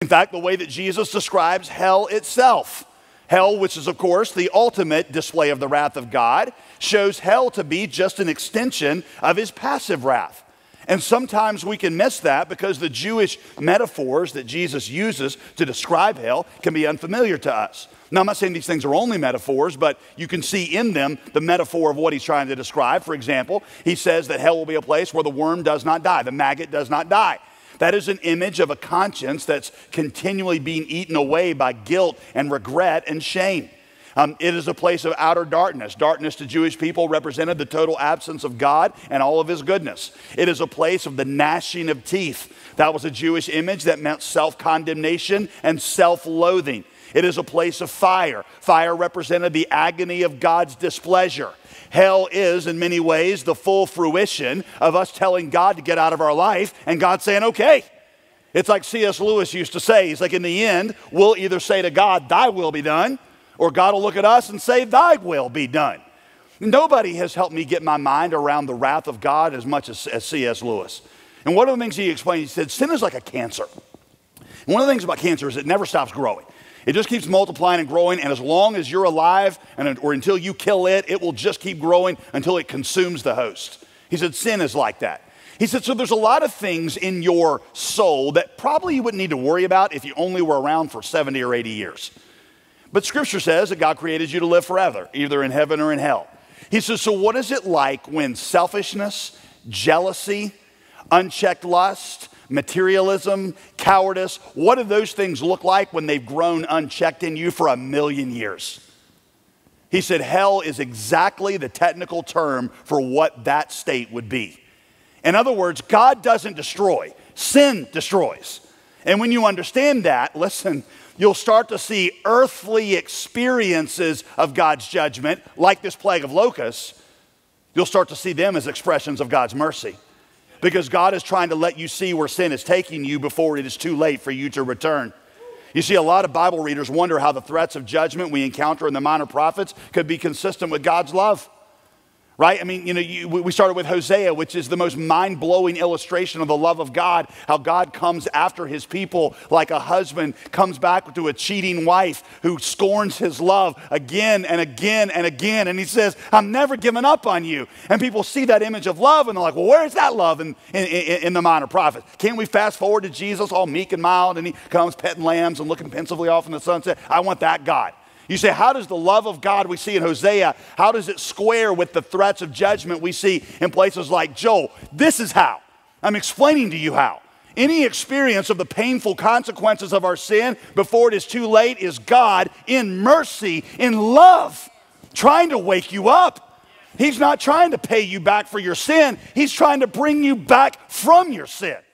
In fact, the way that Jesus describes hell itself, hell, which is, of course, the ultimate display of the wrath of God, shows hell to be just an extension of his passive wrath. And sometimes we can miss that because the Jewish metaphors that Jesus uses to describe hell can be unfamiliar to us. Now, I'm not saying these things are only metaphors, but you can see in them the metaphor of what he's trying to describe. For example, he says that hell will be a place where the worm does not die, the maggot does not die. That is an image of a conscience that's continually being eaten away by guilt and regret and shame. It is a place of outer darkness. Darkness to Jewish people represented the total absence of God and all of his goodness. It is a place of the gnashing of teeth. That was a Jewish image that meant self-condemnation and self-loathing. It is a place of fire. Fire represented the agony of God's displeasure. Hell is, in many ways, the full fruition of us telling God to get out of our life and God saying, okay. It's like C.S. Lewis used to say. He's like, in the end, we'll either say to God, thy will be done, or God will look at us and say, thy will be done. Nobody has helped me get my mind around the wrath of God as much as C.S. Lewis. And one of the things he explained, he said, sin is like a cancer. And one of the things about cancer is it never stops growing. It just keeps multiplying and growing, and as long as you're alive or until you kill it, it will just keep growing until it consumes the host. He said sin is like that. He said, so there's a lot of things in your soul that probably you wouldn't need to worry about if you only were around for 70 or 80 years. But Scripture says that God created you to live forever, either in heaven or in hell. He says, so what is it like when selfishness, jealousy, unchecked lust, materialism, cowardice, what do those things look like when they've grown unchecked in you for 1,000,000 years? He said hell is exactly the technical term for what that state would be. In other words, God doesn't destroy, sin destroys. And when you understand that, listen, you'll start to see earthly experiences of God's judgment, like this plague of locusts. You'll start to see them as expressions of God's mercy. Because God is trying to let you see where sin is taking you before it is too late for you to return. You see, a lot of Bible readers wonder how the threats of judgment we encounter in the minor prophets could be consistent with God's love. Right? I mean, we started with Hosea, which is the most mind-blowing illustration of the love of God, how God comes after his people like a husband comes back to a cheating wife who scorns his love again and again and again. And he says, I'm never giving up on you. And people see that image of love and they're like, well, where's that love in the minor prophets? Can't we fast forward to Jesus all meek and mild and he comes petting lambs and looking pensively off in the sunset? I want that God. You say, how does the love of God we see in Hosea, how does it square with the threats of judgment we see in places like Joel? This is how. I'm explaining to you how. Any experience of the painful consequences of our sin before it is too late is God in mercy, in love, trying to wake you up. He's not trying to pay you back for your sin. He's trying to bring you back from your sin.